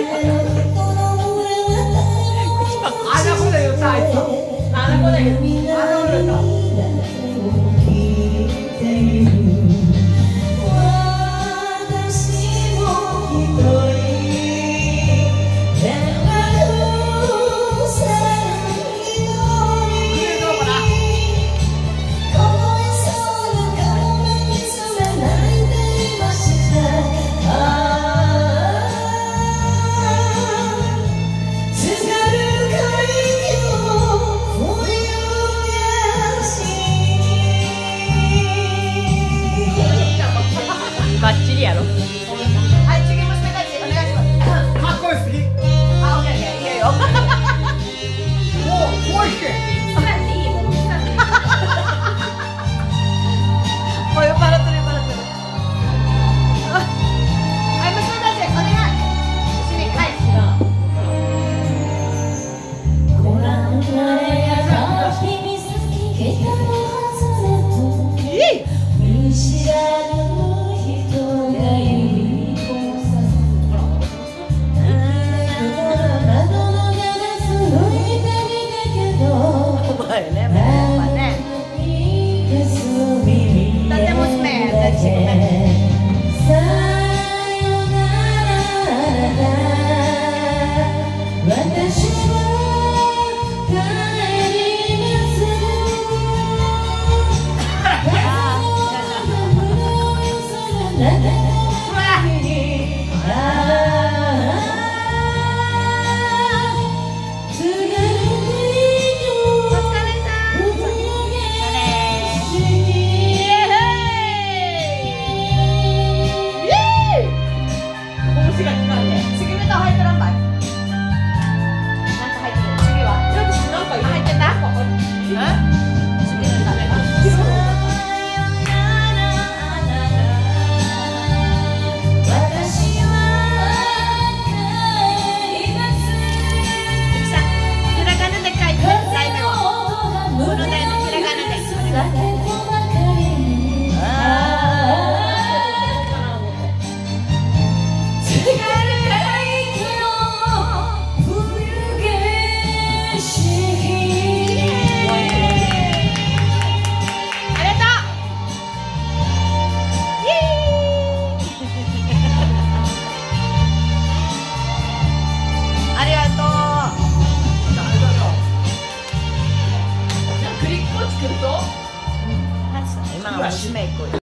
あんなこと言ったあいつ。あんなこと言った。 バッチリやろ。はい、次娘たちお願いします。 かっこいいすぎ。 あ、オッケーオッケー、いいよ。 もう一軒。 さらにいいもん、さらにいい。もう酔っ払ってる酔っ払ってる。はい、娘たちお願い。一緒に、はい。 ご覧あれや君好きけど見知らぬ今の娘っ子。